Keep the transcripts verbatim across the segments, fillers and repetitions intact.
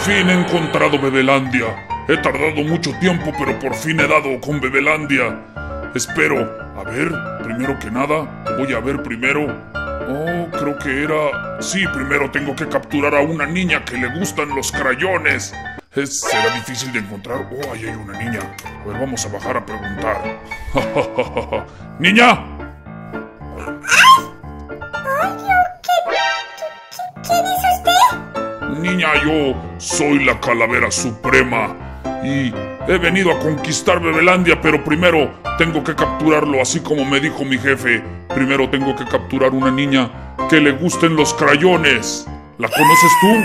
fin he encontrado Bebelandia. He tardado mucho tiempo, pero por fin he dado con Bebelandia. Espero, a ver, primero que nada, voy a ver primero. Oh, creo que era... Sí, primero tengo que capturar a una niña que le gustan los crayones. Es... Será difícil de encontrar. Oh, ahí hay una niña. A ver, vamos a bajar a preguntar. ¡Niña! ¿Quién es usted? Niña, yo soy la Calavera Suprema y he venido a conquistar Bebelandia, pero primero tengo que capturarlo, así como me dijo mi jefe. Primero tengo que capturar una niña que le gusten los crayones. ¿La conoces tú?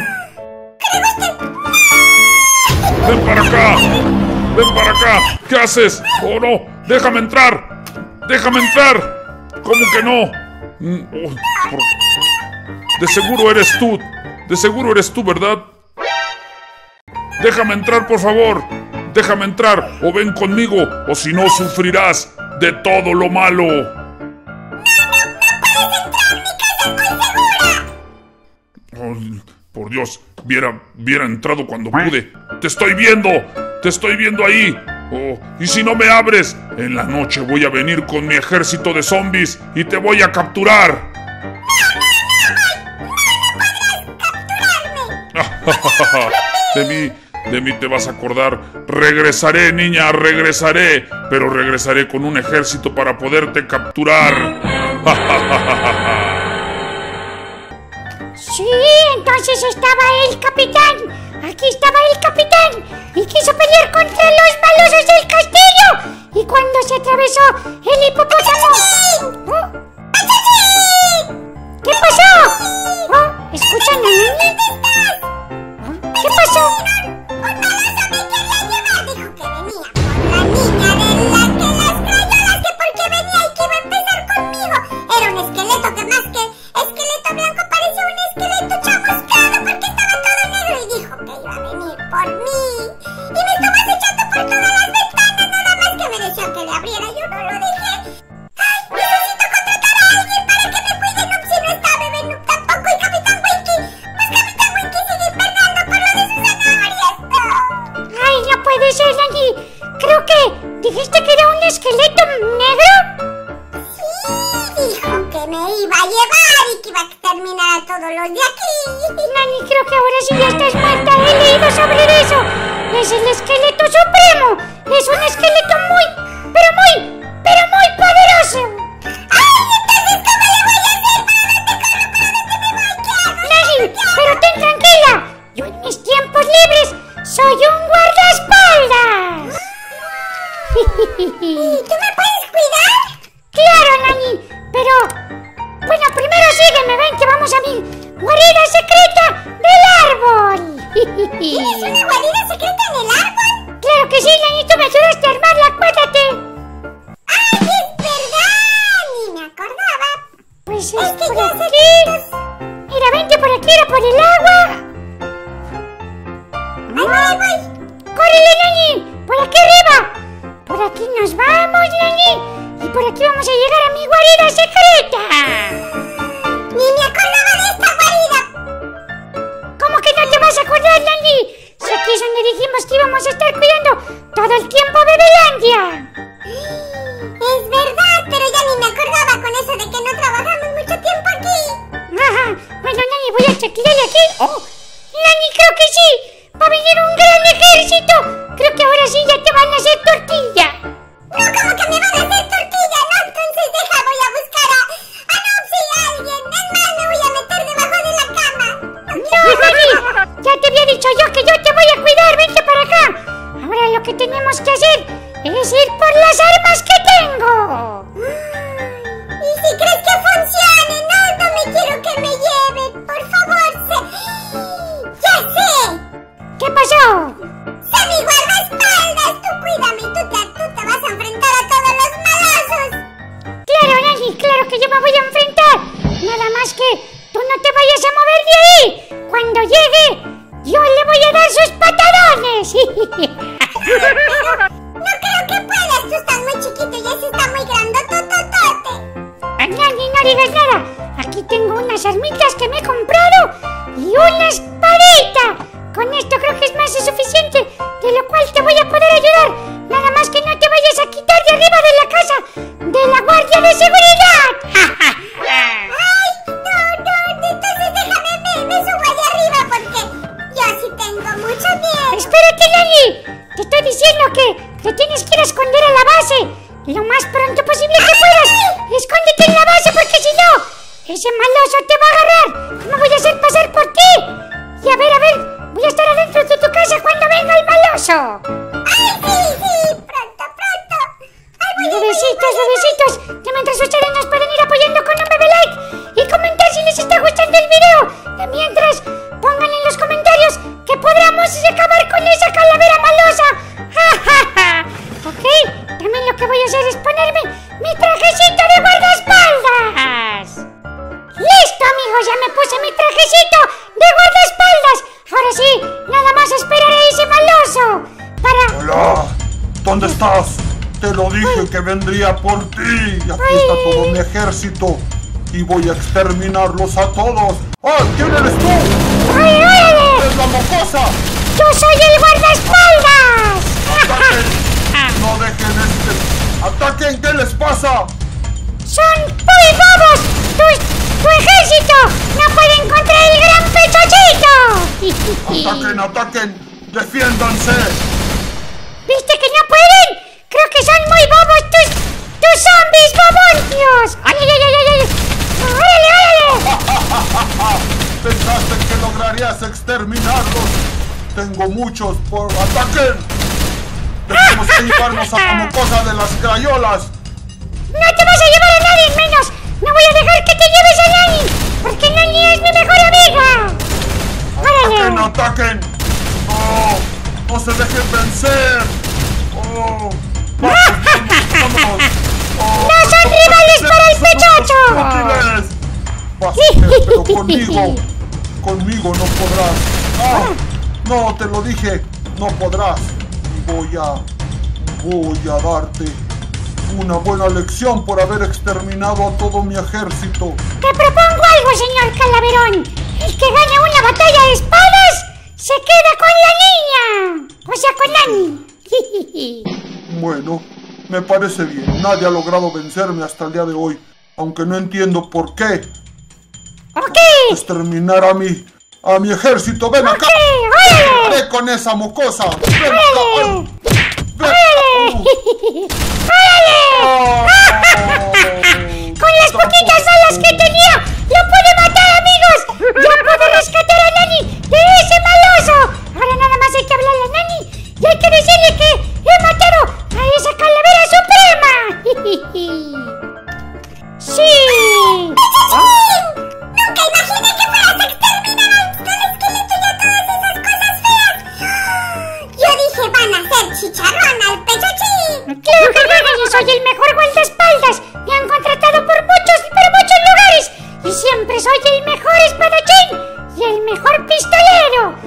¡Ven para acá! ¡Ven para acá! ¿Qué haces? ¡Oh, no! ¡Déjame entrar! ¡Déjame entrar! ¿Cómo que no? Oh, por... De seguro eres tú. De seguro eres tú, ¿verdad? Déjame entrar, por favor. Déjame entrar. O ven conmigo, o si no sufrirás de todo lo malo. ¡No, no! ¡No puedes entrar! ¡Mi casa es muy segura! Oh, por Dios, hubiera, hubiera entrado cuando pude. ¡Te estoy viendo! ¡Te estoy viendo ahí! Oh, y si no me abres, en la noche voy a venir con mi ejército de zombies y te voy a capturar. De mí, de mí te vas a acordar. Regresaré, niña, regresaré. Pero regresaré con un ejército para poderte capturar. Sí, entonces estaba el capitán. Aquí estaba el capitán. Y quiso pelear contra los malosos del castillo. Y cuando se atravesó el hipopótamo... ¿Oh? ¿Qué pasó? ¿Oh? ¿Escuchan a Nani? ¿Qué pasó? Un maloso me quería llevar. Dijo que venía con la niña de la que las crayolas, que porque venía y que iba a empezar conmigo. Era un esqueleto que más que esqueleto blanco parecía un esqueleto chamuscado porque estaba todo negro y dijo que iba a venir por mí. Y me estaba acechando por todas las ventanas, nada más que me decían que le abriera. Yo no lo dejé. ¡Ay, necesito contratar a alguien para que me cuide! No, si no está Bebé Noob tampoco y Capitán Winky. Pues Capitán Winky sigue invernando por lo de sus zanahorias. No. ¡Ay, no puede ser, Nani! Creo que dijiste que era un esqueleto negro. Sí, dijo que me iba a llevar y que iba a exterminar a todos los de aquí. Nani, creo que ahora sí ya estás muerta. He leído sobre eso. Es el esqueleto supremo. Es un esqueleto muy, pero muy, pero muy poderoso. ¡Ay, entonces cómo le voy a hacer para dónde corro, para dónde me voy? ¿Qué hago? Nani, pero ten tranquila. Yo en mis tiempos libres soy un guardaespaldas. ¿Y tú me puedes cuidar? Claro, Nani, pero... Bueno, primero sígueme, ven que vamos a mi guarida secreta del árbol. ¿Tienes una guarida secreta en el árbol? Claro que sí, Nani, tú me ayudaste a armarla, acuérdate. ¡Ay, es verdad! Ni me acordaba. Pues es, es que por aquí. Secretos... Mira, vente por aquí, era por el agua. Ahí voy, ahí voy. ¡Córrele, Nani! ¡Por aquí arriba! Por aquí nos vamos, Nani. Y por aquí vamos a llegar a mi guarida secreta. Ni me acordaba de esta guarida. ¿Cómo que no te vas a acordar, Nani? Si aquí es donde dijimos que íbamos a estar cuidando todo el tiempo a Bebelandia. Es verdad, pero ya ni me acordaba con eso de que no trabajamos mucho tiempo aquí. Ajá. Bueno, Nani, voy a chequearle aquí. Oh, Nani, creo que sí. Va a venir un gran ejército. Creo que ahora sí ya te van a hacer tortilla. No, ¿cómo que me van a hacer tortilla? No, entonces deja, voy a buscar a... a Nupsi, a alguien. Es más, me voy a meter debajo de la cama. No, Nani, ya te había dicho yo que yo te voy a cuidar. Vente para acá. Ahora lo que tenemos que hacer es ir por las armas que tengo. ¿Y si crees que funcione? No, no me quiero que me lleven. Por favor, sé... ¡Ya sé! ¿Qué pasó? ¡Sé mi guardaespaldas! Tú cuídame y tú te, tú te vas a enfrentar a todos los malosos. Claro, Nani, claro que yo me voy a enfrentar. Nada más que tú no te vayas a mover de ahí. Cuando llegue, yo le voy a dar sus patadones. Pero no creo que puedas. Tú estás muy chiquito y ese está muy grandotototote. Nani, no digas nada. Aquí tengo unas armitas que me he comprado y una espadita. Con esto creo que más es suficiente, de lo cual te voy a poder ayudar. Nada más que no te vayas a quitar de arriba de la casa de la guardia de seguridad. Ay, no, no, entonces déjame, me, me subo allá arriba porque yo sí tengo mucho miedo. Espérate, Nani. Te estoy diciendo que te tienes que ir a esconder a la base lo más pronto posible que puedas. Escóndete en la base porque si no, ese maloso te va a agarrar. Me voy a hacer pasar por ti. Y a ver, a ver, voy a estar adentro de tu casa cuando venga el maloso. Ay, sí, sí, pronto, pronto. Ay, voy a Bebecitos, bebecitos, que mientras ustedes nos pueden ir apoyando con un bebé like y comentar si les está gustando el video. De mientras, pongan en los comentarios que podamos acabar con esa calavera malosa. Ok, también lo que voy a hacer es ponerme mi trajecito de guardaespaldas. ¡Listo, amigos! Ya me puse mi trajecito de guardaespaldas. Ahora sí, nada más esperar a ese maloso para... Hola, ¿dónde estás? Te lo dije Ay. que vendría por ti. Y aquí Ay. está todo mi ejército. Y voy a exterminarlos a todos. ¡Ay! ¿Quién eres tú? ¡Ay, órale! ¡Eres la mocosa! ¡Yo soy el guardaespaldas! ¡Ataquen! ¡No dejen este! ¡Ataquen! ¿Qué les pasa? ¡Son muy bobos! ¡Tu, tu ejército no pueden contra el gran pechocito! ¡Ataquen! ¡Ataquen! ¡Defiéndanse! ¿Viste que no pueden? Creo que son muy bobos tus, tus zombies boboncios. ¡Ay, ay, ay, ay, ay! ¡Órale, órale! ¿Pensaste que lograrías exterminarlos? Tengo muchos por... ¡Ataquen! Tenemos que llevarnos a la mocosa de las crayolas. ¡No te vas a llevar a nadie menos! ¡No voy a dejar que te lleves a Nani! ¡Porque Nani es mi mejor amiga! ¡Ataquen, ¡Órale! ataquen! ¡No! ¡No se dejen vencer! ¡Oh! ¡Vamos, vamos, vamos! ¡Oh, ¡No son rivales para el pechocho! útiles! Vas a ver, pero conmigo, conmigo no podrás. ¡Ah! No, te lo dije, no podrás. Y voy a, voy a darte una buena lección por haber exterminado a todo mi ejército. Te propongo algo, señor Calaverón. El que gane una batalla de espadas se queda con la niña. O sea, con Nani. Bueno, me parece bien. Nadie ha logrado vencerme hasta el día de hoy, aunque no entiendo por qué. Ok. Exterminar a mi, a mi ejército. ¡Ven acá! Ok, órale. ¡Ve con esa mocosa! ¡Ven ¡Órale! acá! ¡Ven! ¡Órale! ¡Oh! Con las poquitas balas que tenía, lo pude matar, amigos. Ya pude rescatar a Nani de ese maloso. Ahora nada más hay que hablarle a Nani y hay que decirle que he matado a esa calavera suprema. ¡Sí! Nunca imaginé que fueras a exterminar al esqueleto y a todas esas cosas feas. Yo dije, van a hacer chicharrón al pechochín. ¡Claro que no! Yo soy el mejor guardaespaldas. Me han contratado por muchos, pero muchos lugares. Y siempre soy el mejor espadachín y el mejor pistolero.